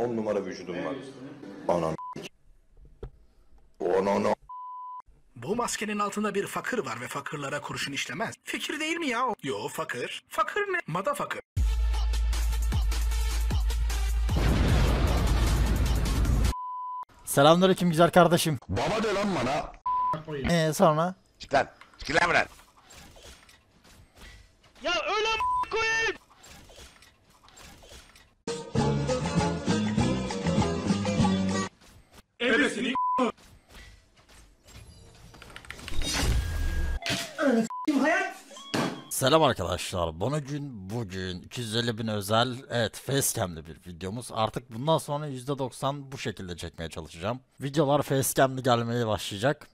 10 numara vücudum var. Anam. Anam. Bu maskenin altında bir fakir var ve fakirlere kurşun işlemez. Fikir değil mi ya? Yo fakir. Fakir ne? Motherfucker. Selamünaleyküm güzel kardeşim. Baba de lan bana. Sonra? Çık lan. Çık lan buradan. Ya öyle koyayım. Ebesini Selam arkadaşlar. Bugün 250.000 özel facecam'li bir videomuz. Artık bundan sonra %90 bu şekilde çekmeye çalışacağım. Videolar facecam'li gelmeye başlayacak.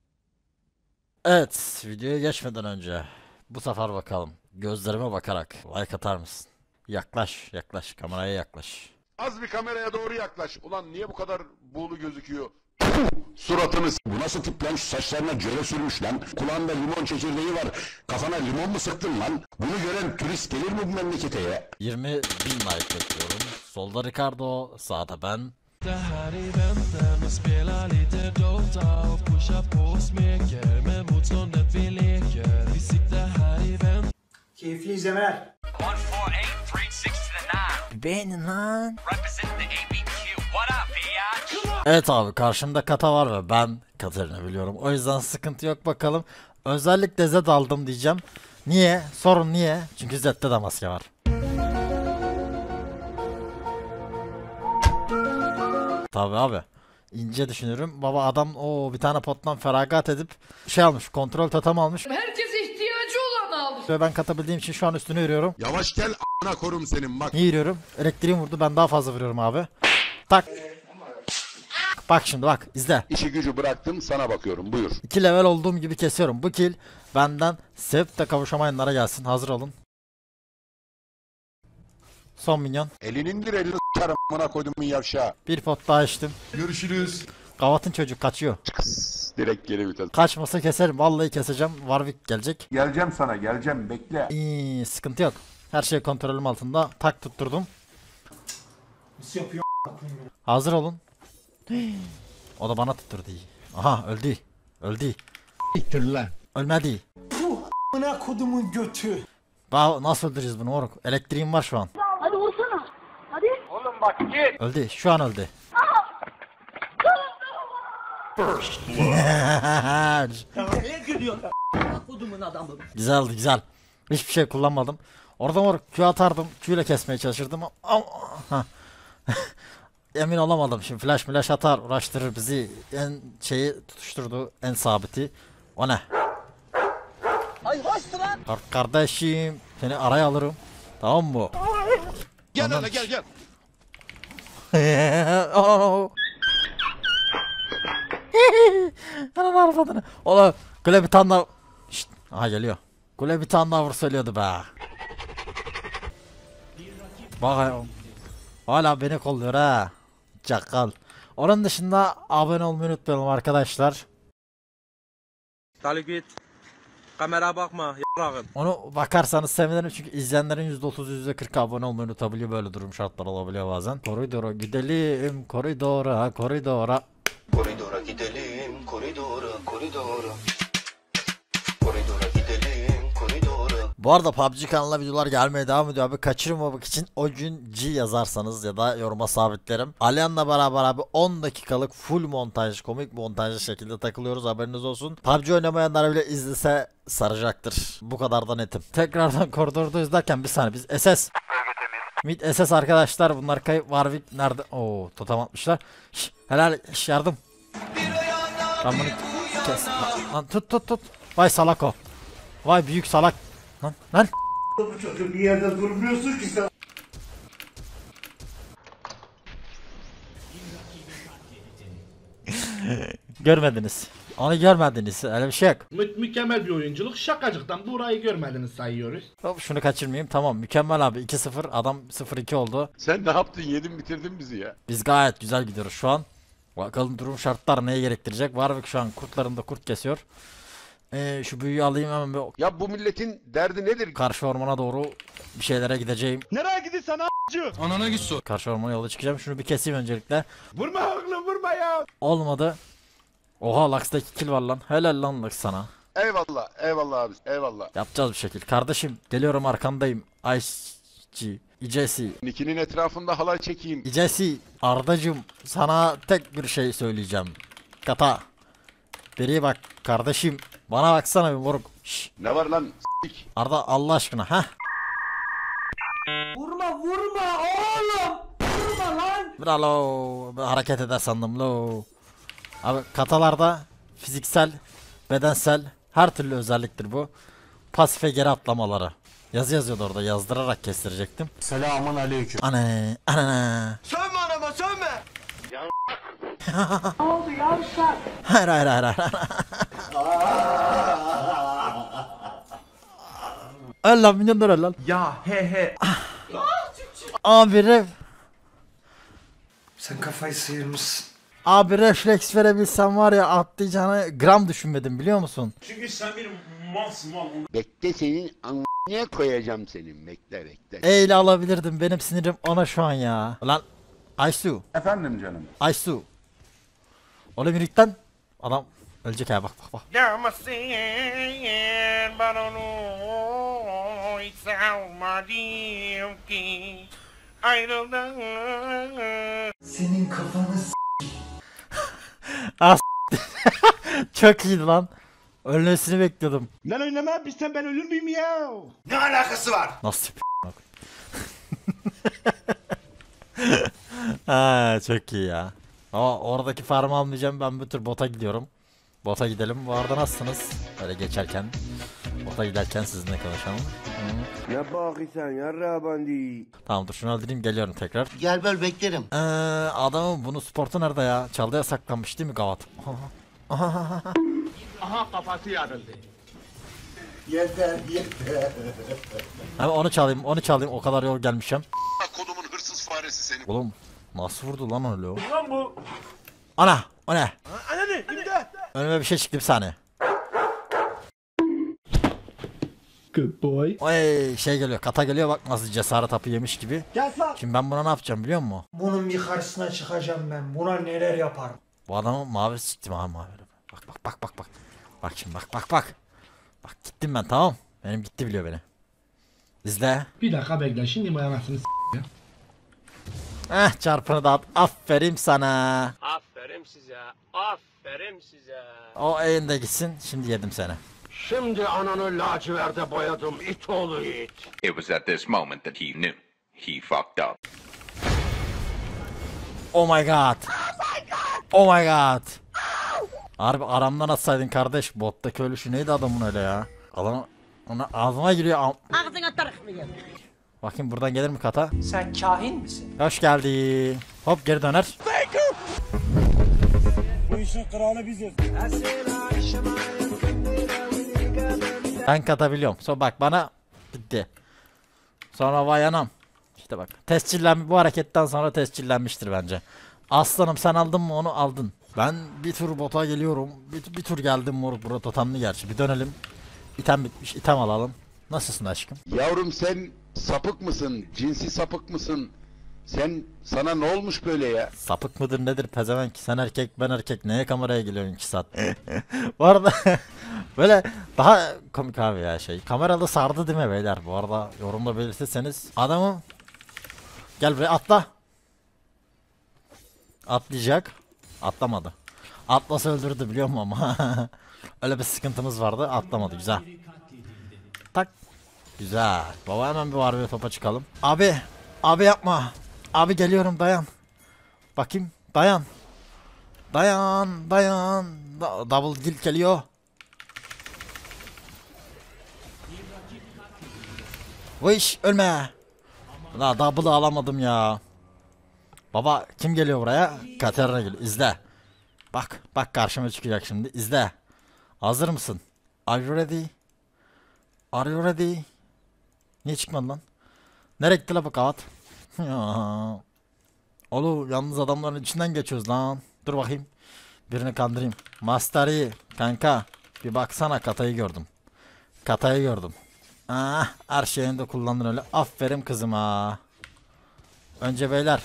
Evet, videoya geçmeden önce bu sefer bakalım. Gözlerime bakarak like atar mısın? Yaklaş, kameraya yaklaş. Az bir kameraya doğru yaklaş. Ulan niye bu kadar buğulu gözüküyor? Suratını bu nasıl tip lan? Saçlarına jöle sürmüş lan. Kulağında limon çekirdeği var. Kafana limon mu sıktın lan? Bunu gören turist gelir mi bu memlekete ya? 20.000 like bekliyorum. Solda Ricardo, sağda ben. Det här är väntan och spelar lite Dota och pushar på smeker med motståndet vi leker. Vi sitter här i väntan. Keyifli izlemeler. 148 Beğenin lan. Represent the ABQ. What up, bitch? Evet abi, karşımda Kata var ve ben Katarina biliyorum. O yüzden sıkıntı yok bakalım. Özellikle Zed aldım diyeceğim. Niye? Sorun niye? Çünkü Zed'de de maske var. Tabi abi. İnce düşünürüm. Baba adam bir tane pottan feragat edip almış. Kontrol totem almış. Herkes ihtiyacı olanı alır. Ve ben katabildiğim için şu an üstüne yürüyorum. Yavaş gel a**ına korum senin bak. Niye yürüyorum? Elektriğim vurdu, ben daha fazla vuruyorum abi. Tak. Bak şimdi bak izle. İşi gücü bıraktım sana bakıyorum buyur. 2 level olduğum gibi kesiyorum. Bu kill benden sevip de kavuşamayanlara gelsin. Hazır olun. Son minyon. Elini indir elini s**arım a**ına koydumun yavşağı. Bir pot daha içtim. Görüşürüz. Kavatın çocuk kaçıyor. Direkt geri vites. Kaçmasa keserim. Vallahi keseceğim. Warwick gelecek. Geleceğim sana geleceğim bekle. İyi, sıkıntı yok. Her şey kontrolüm altında. Tak tutturdum. Nasıl yapıyor? Hazır olun. O da bana tutturdu. Aha öldü. Öldü. Ölmedi. Amına kodumun götü. Nasıl öldüreceğiz bunu moruk? Elektriğim var şu an. Hadi vursana. Hadi. Oğlum bak git. Öldü. Şu an öldü. Nereye gülüyorsun? Kodumun adamı. Güzeldi güzel. Hiçbir şey kullanmadım. Orada moruk Q atardım. Q ile kesmeye çalışırdım. Emin olamadım. Şimdi flash atar uğraştırır bizi. En tutuşturdu. En sabiti. O ne? Ay hoştu lan. Kardeşim. Seni araya alırım. Tamam mı? Gel hele gel. Anam arvadını. Ola Kule bir tane daha. Şşt. Aha geliyor. Kule bir tane daha vur söylüyordu be. Bak hala beni kolluyor ha. Çakal. Onun dışında abone olmayı unutmayalım arkadaşlar. Dali git. Kamera bakma yarrağım. Onu bakarsanız sevinirim çünkü izleyenlerin %30 %40 abone olmayı unutabiliyor, böyle durum şartlar olabiliyor bazen. Koridora gidelim, koridora. Koridora gidelim, koridora. Koridora gidelim, koridora. Bu arada PUBG kanalına videolar gelmeye devam ediyor abi. Kaçırmamak için o gün G yazarsanız ya da yoruma sabitlerim. Alihan'la beraber abi 10 dakikalık full montaj, komik montajlı şekilde takılıyoruz, haberiniz olsun. PUBG oynamayanlar bile izlese saracaktır. Bu kadar da netim. Tekrardan koridorda izlerken bir saniye biz SS. Mid SS arkadaşlar, bunlar kayıp. Warwick nerede? Oo, totem atmışlar. Şş, helal yardım. Ben bunu kes. Lan tut. Vay salak o. Vay büyük salak. Lan. Bu çocuğun bir yerde durmuyorsun ki sen. Görmediniz. Onu görmediniz. Öyle bir şey yok. Mükemmel bir oyunculuk. Şakacıktan burayı görmediniz sayıyoruz. Hop şunu kaçırmayayım. Tamam mükemmel abi. 2-0. Adam 0-2 oldu. Sen ne yaptın yedin bitirdin bizi ya. Biz gayet güzel gidiyoruz şu an. Bakalım durum şartlar neye gerektirecek. Warwick şu an kurtlarında kurt kesiyor. Şu büyüyü alayım hemen bir Ya bu milletin derdi nedir? karşı ormana doğru bir şeylere gideceğim. Nereye gidiyorsun a**cı? Anana git sor. Karşı ormana yola çıkacağım. Şunu bir keseyim öncelikle. Vurma oğlum vurma ya. Olmadı. Oha Lux'ta 2 kill var lan. Helal lan Lux sana. Eyvallah, eyvallah abi, eyvallah. Yapacağız bir şekil. Kardeşim geliyorum arkandayım. Ice İcesi. Nick'inin etrafında halay çekeyim. İcesi. Ardacım sana tek bir şey söyleyeceğim. Kata. Beri bak kardeşim. Bana baksana bir moruk. Şşş. Ne var lan s**k? Arda Allah aşkına ha. Vurma oğlum. Vurma lan. Bravo. Hareket eder sandım lo. Abi katalarda fiziksel, bedensel her türlü özelliktir bu. Pasife geri atlamaları. Yazı yazıyordu orada, yazdırarak kestirecektim. Selamun aleyküm. Ana. Sövme anama sövme. Ne oldu yavşak? Hayır. Öl lan minyon öl lan. Ya he. Abi ref. Sen kafayı sıyırmışsın. Abi refleks verebilsem var ya atlayacağını gram düşünmedim biliyor musun? Bekle senin a**ına koyacağım senin. Bekle. Eyle alabilirdim benim sinirim ona şu an ya. Lan Aysu. Efendim canım. Aysu. Oğlum yürükten. Adam ölecek ya bak. Senin kafanı Çok iyiydi lan. Ölmesini bekliyordum. Lan oynama bizden ben ölür müyüm ya? Ne alakası var? Nasıl Ha çok iyi ya. Ama oradaki farmı almayacağım ben bir tür bota gidiyorum. Bota gidelim. Bu arada nasılsınız? Böyle geçerken. Bota giderken sizinle konuşalım. Hı. Ne bakıyorsun yarra bandi? Tamam dur şunu öldüreyim geliyorum tekrar. Gel böl beklerim. Adamın bunu sportu nerede ya? Çaldıya saklanmış değil mi Gavat? Aha kafası yarıldı. Yeter. Hemen onu çalayım o kadar yol gelmişim. Kodumun hırsız faresi senin. Oğlum nasıl vurdu lan öyle o? Ana o ne? Ananı imdat. Önüme bir şey çıktı bir saniye. Good boy. Oy şey geliyor kata geliyor bak nasıl cesaret hapı yemiş gibi. Gel lan. Şimdi ben buna ne yapacağım biliyor musun? Bunun bir karşısına çıkacağım ben. Buna neler yaparım. Bu adamı mavi siktim ha mavi. Bak. Bak şimdi bak. Bak gittim ben tamam. Benim gitti biliyor beni. İzle. Bir dakika bekle şimdi bu anasını s**. Çarpını da at. Aferin sana. Aferin size. Aferin size. O elinde gitsin. Şimdi yedim seni. Şimdi ananı laciverde boyadım it oğlu it. It was at this moment that he knew. He fucked up. Oh my god. Oh my god. Harbi aramdan atsaydın kardeş. Bottaki ölüşü neydi adamın öyle ya? Adam ona ağzıma giriyor. Ağzına tarıklıyor. Bakayım buradan gelir mi kata? Sen kahin misin? Hoş geldin. Hop geri döner. Bu işin kralı biziz. Ben katabiliyorum. Sonra bak bana bitti. Sonra vay anam. İşte bak. Bu hareketten sonra tescillenmiştir bence. Aslanım sen aldın mı onu aldın. Ben bir tur bota geliyorum. Bir tur geldim moruk burada totemli gerçi. Bir dönelim. İtem bitmiş. İtem alalım. Nasılsın aşkım? Yavrum sen sapık mısın? Cinsi sapık mısın? Sana ne olmuş böyle ya? Sapık mıdır nedir pezevenk? Sen erkek ben erkek. Neye kameraya geliyorsun 2 saat? Bu arada böyle daha komik abi ya şey. Kameralı sardı değil mi beyler? Bu arada yorumda belirtirseniz. Adamı gel buraya atla. Atlayacak. Atlamadı. Atlasa öldürdü biliyor musun ama. Öyle bir sıkıntımız vardı. Atlamadı güzel. Tak. Güzel. Baba hemen bir var bir topa çıkalım. Abi yapma. Abi geliyorum dayan. Bakayım dayan. Dayan. Double kill geliyor. Vış ölme. La double'ı alamadım ya. Baba kim geliyor buraya? Katerina geliyor. İzle. Bak karşıma çıkacak şimdi. İzle. Hazır mısın? Are you ready? Niye çıkmadın lan? Nereye gitti la bu kavat? Oğlum yalnız adamların içinden geçiyoruz lan. Dur bakayım. Birini kandırayım. Master Yi kanka. Bir baksana katayı gördüm. Ah, her şeyinde kullandın öyle. Aferin kızıma. Önce beyler.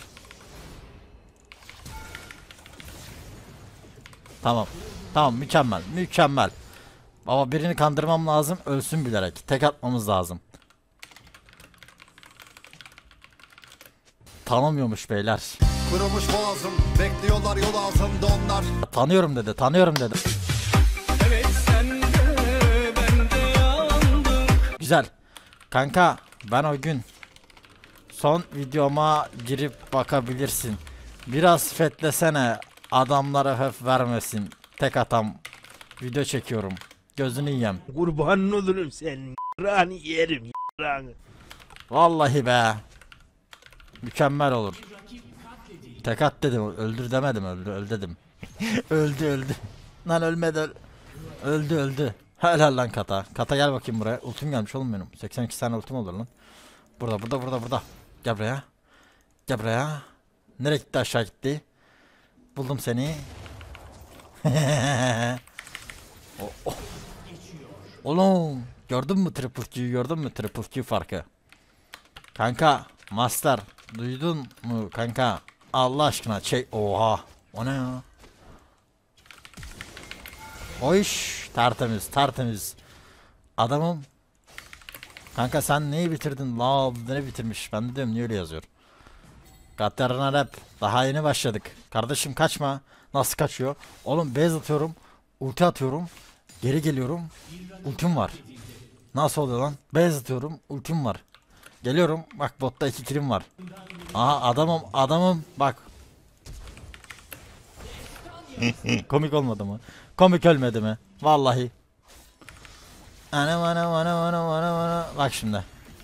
Tamam. Tamam, mükemmel. Mükemmel. Baba birini kandırmam lazım. Ölsün bilerek. Tek atmamız lazım. Tanımıyormuş beyler. Kırılmış boğazım, bekliyorlar yol altında onlar. Tanıyorum dedi. Tanıyorum dedi. Evet sen de ben de yandım. Güzel. Kanka ben o gün son videoma girip bakabilirsin. Biraz fetlesene. Adamlara höf vermesin. Tek atam. Video çekiyorum. Gözünü yiyem. Kurban olurum senin rani yerim rani. Vallahi be. Mükemmel olur. Tek at dedim. Öldür demedim. Öldü dedim. öldü. Lan ölmedi. Öldü. Helal lan Kata. Kata gel bakayım buraya. Ultim gelmiş oğlum benim. 82 tane ultim olur lan. Burada. Gel buraya. Nereye gitti, aşağı gitti. Buldum seni. Oğlum gördün mü triple Q farkı? Kanka master duydun mu kanka? Allah aşkına oha o ne ya? O iş tertemiz. Adamım. Kanka sen neyi bitirdin? Ne bitirmiş? Ben de diyorum niye öyle yazıyor? Katarina rap. Daha yeni başladık. Kardeşim kaçma. Nasıl kaçıyor? Oğlum base atıyorum. Ulti atıyorum. Geri geliyorum. Ultim var. Nasıl oluyor lan? Base atıyorum. Ultim var. Geliyorum. Bak botta 2 killim var. Aha adamım. Bak. Komik olmadı mı? Komik ölmedi mi? Vallahi. Ana. Bak şimdi.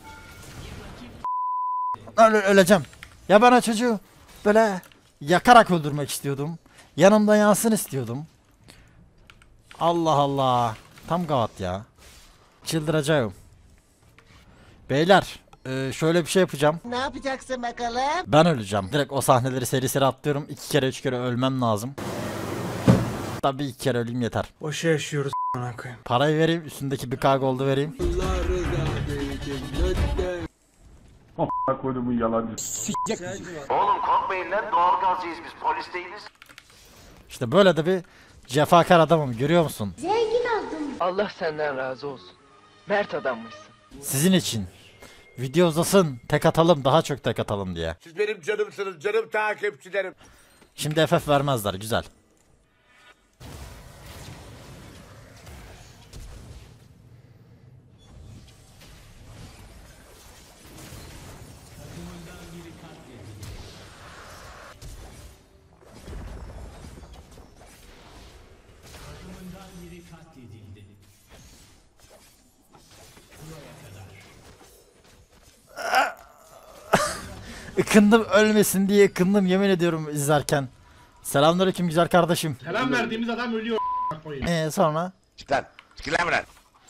Öleceğim. Ya ben o çocuğu böyle yakarak öldürmek istiyordum. Yanımda yansın istiyordum. Allah Allah. Tam gavat ya. Çıldıracağım. Beyler şöyle bir şey yapacağım. Ne yapacaksın bakalım? Ben öleceğim. Direkt o sahneleri seri atlıyorum. 2 kere 3 kere ölmem lazım. Tabii 2 kere öleyim yeter. Boşa yaşıyoruz a**ına koyayım. Parayı vereyim. Üstündeki bir K gold'u vereyim. Kodumun yalancı. Oğlum korkmayın lan, doğalgazcıyız biz, polis değiliz. İşte böyle de bir cefakar adamım, görüyor musun? Zengin oldum. Allah senden razı olsun. Mert adammışsın. Sizin için. Video uzasın, tek atalım, daha çok tek atalım diye. Siz benim canımsınız, canım takipçilerim. Şimdi FF vermezler, güzel. Ikındım ölmesin diye ıkındım yemin ediyorum izlerken. Selamünaleyküm güzel kardeşim. Selam verdiğimiz adam ölüyor a**ına. Sonra? Çık lan lan.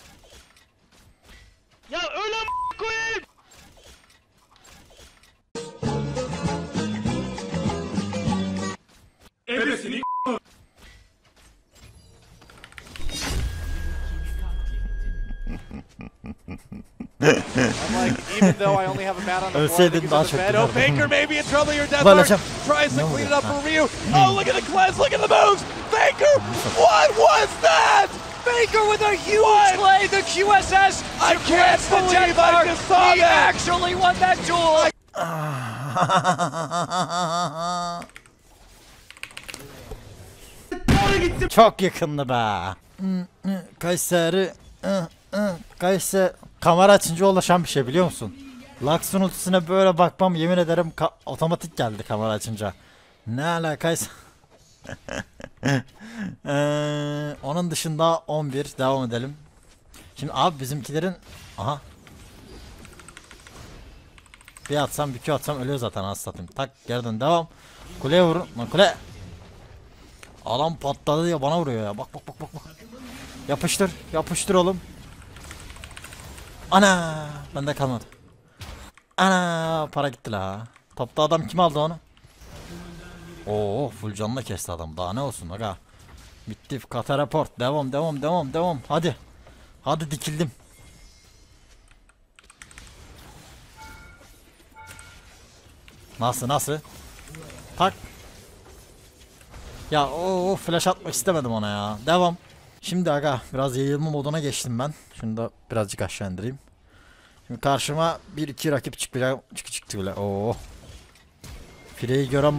Ya öyle koyayım. Ebesini Ölseydim daha çok Oh, Baker maybe in trouble here. Death Öleceğim. tries to clean it up for Ryu. Oh, look at the cleanse, look at the moves. Baker, what was that? Baker with a huge play, the QSS. I can't believe I just saw He that. actually won that duel. Çok yakındı be. Kayseri. Kayseri. Kamera açınca ulaşan bir şey biliyor musun? Lux'un ultisine böyle bakmam yemin ederim otomatik geldi kamera açınca. Ne alakaysa. Onun dışında 11 devam edelim. Şimdi abi bizimkilerin aha. Bir atsam bir Q atsam ölüyor zaten az satayım. Tak geriden devam. Kuleye vurun. Lan kule. Alan patladı ya bana vuruyor ya. Bak. Yapıştır oğlum. Ana bende kalmadı. Ana para gitti la. Topta adam kim aldı onu? Oo full canla kesti adam. Daha ne olsun aga. Bitti. Kata report. Devam. Hadi dikildim. Nasıl? Tak. Ya o flash atmak istemedim ona ya. Devam. Şimdi aga biraz yayılma moduna geçtim ben. Şunu da birazcık aşağı indireyim. Şimdi karşıma 1-2 rakip çıktı bile. Oo. Frey'i gören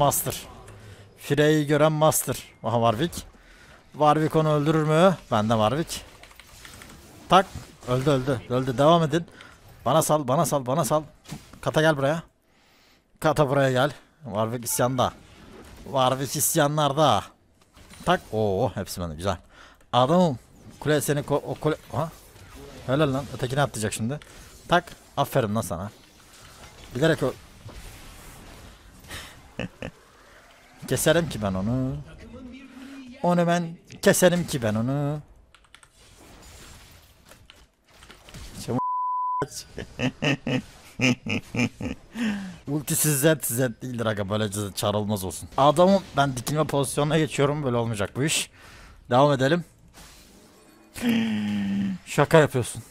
Master. Aha Warwick. Warwick onu öldürür mü? Ben de Warwick. Tak. Öldü. Devam edin. Bana sal. Kata gel buraya. Kata buraya gel. Warwick isyanda. Warwick isyanlarda. Tak. Oo, hepsi bende. Güzel. Adamım. Kule seni o kule. Aha. Helal lan. Ötekini atlayacak şimdi. Tak. Aferin lan sana. Bilerek o. Keserim ki ben onu. Onu ben keserim ki ben onu. Ultisiz Z değildir aga, böylece çağrılmaz olsun. Adamım, ben dikilme pozisyonuna geçiyorum, böyle olmayacak bu iş. Devam edelim. Şaka yapıyorsun.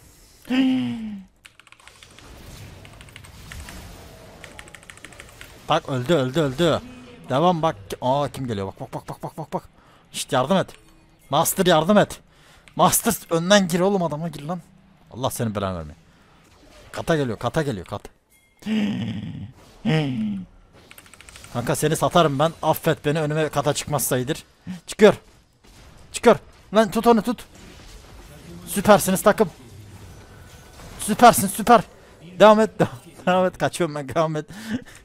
Bak öldü. Devam bak. Aa, kim geliyor? Bak. İşte yardım et. Master yardım et. Master önden gir oğlum, adama gir lan. Allah senin belanı vermeye. Kata geliyor. Kanka seni satarım ben. Affet beni, önüme kata çıkmazsa iyidir. Çıkıyor. Lan tut onu tut. Süpersiniz takım. Süper. Devam et. Kaçıyorum ben, devam et.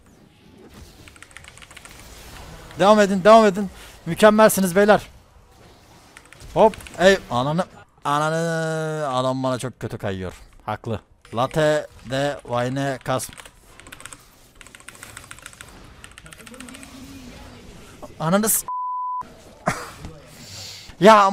Devam edin. Mükemmelsiniz beyler. Hop. Ey ananı. Adam bana çok kötü kayıyor. Haklı. Latte de wine kas. Ananız. Ya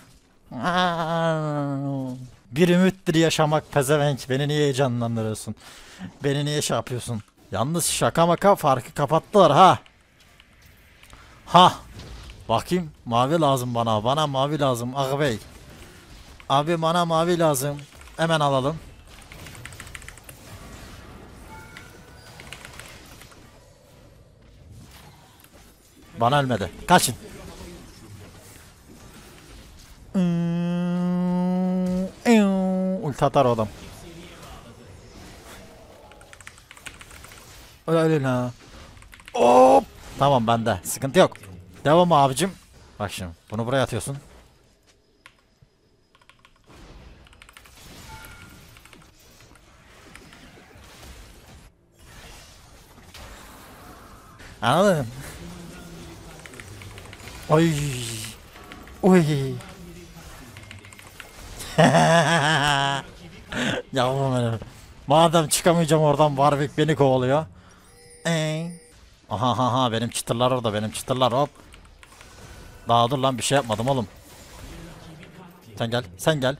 bir ümittir yaşamak pezevenk. Beni niye heyecanlandırıyorsun? Beni niye şey yapıyorsun? Yalnız şaka maka farkı kapattılar ha. Bakayım, mavi lazım bana. Bana mavi lazım ağabey. Abi bana mavi lazım. Hemen alalım. Bana ölmedi. Kaçın. Ulti atar o adam. Öyle ha. Hop. Tamam, bende. Sıkıntı yok. Devam abicim. Bak şimdi. Bunu buraya atıyorsun. Anladın mı? Oy. Yavrum benim. Madem çıkamayacağım oradan, Warwick beni kovalıyor. Aha benim çıtırlar orada, hop. Daha dur lan, bir şey yapmadım oğlum. Sen gel.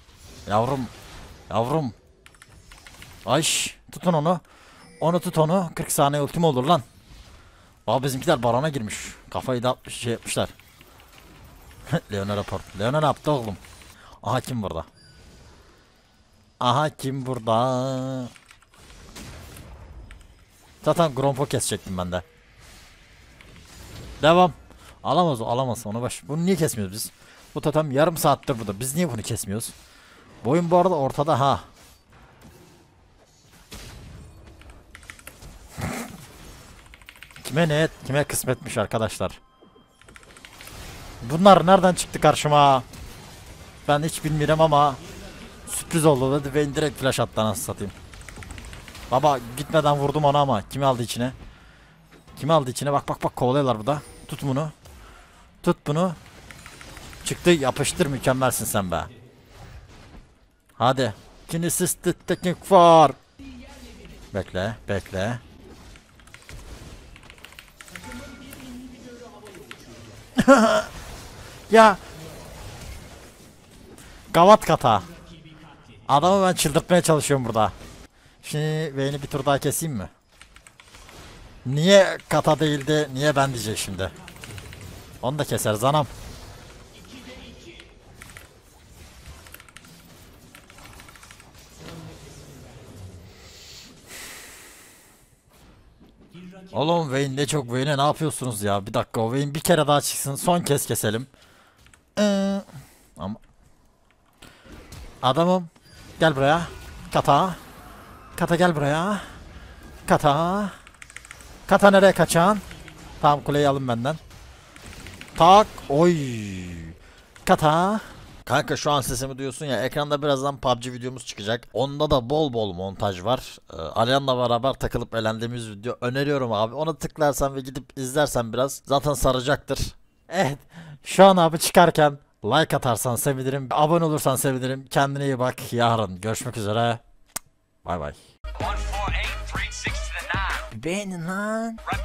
Yavrum. Ayş, tutun onu. Tut onu. 40 saniye ultim olur lan. Aa, bizimkiler barona girmiş. Kafayı da atmış, şey yapmışlar. Leona rapor. Leona ne yaptı oğlum? Aha kim burada? Zaten Grompo kesecektim ben de. Devam. Alamaz onu baş. Bunu niye kesmiyoruz biz? Bu totem yarım saattir burada. Biz niye bunu kesmiyoruz? Bu oyun bu arada ortada ha. Kime kısmetmiş arkadaşlar. Bunlar nereden çıktı karşıma? Ben hiç bilmiyorum ama sürpriz oldu dedi ve direkt flash attı, nasıl satayım. Baba gitmeden vurdum ona ama kimi aldı içine? Bak kovalıyorlar burada. Tut bunu. Çıktı, yapıştır, mükemmelsin sen be. Hadi. Kinesis teknik var. Bekle. Ya. Gavat kata. Adamı ben çıldırtmaya çalışıyorum burada. Şimdi Vayne'i bir tur daha keseyim mi? Niye kata değildi? Niye ben diyecek şimdi? Onu da keseriz anam. Oğlum Vayne ne çok Vayne'e ne yapıyorsunuz ya? Bir dakika, o Vayne bir kere daha çıksın, son kez keselim. Ama adamım gel buraya. Kata. Kata gel buraya. Kata. Kata nereye kaçan? Tamam, kuleyi alın benden. Tak. Oy. Kata. Kanka şu an sesimi duyuyorsun ya, ekranda birazdan PUBG videomuz çıkacak. Onda da bol bol montaj var. Alihan'la beraber takılıp eğlendiğimiz video öneriyorum abi. Ona tıklarsan ve gidip izlersen biraz zaten saracaktır. Evet. Şu an abi çıkarken like atarsan sevinirim. Abone olursan sevinirim. Kendine iyi bak. Yarın görüşmek üzere. Bay bay. Beğenin lan.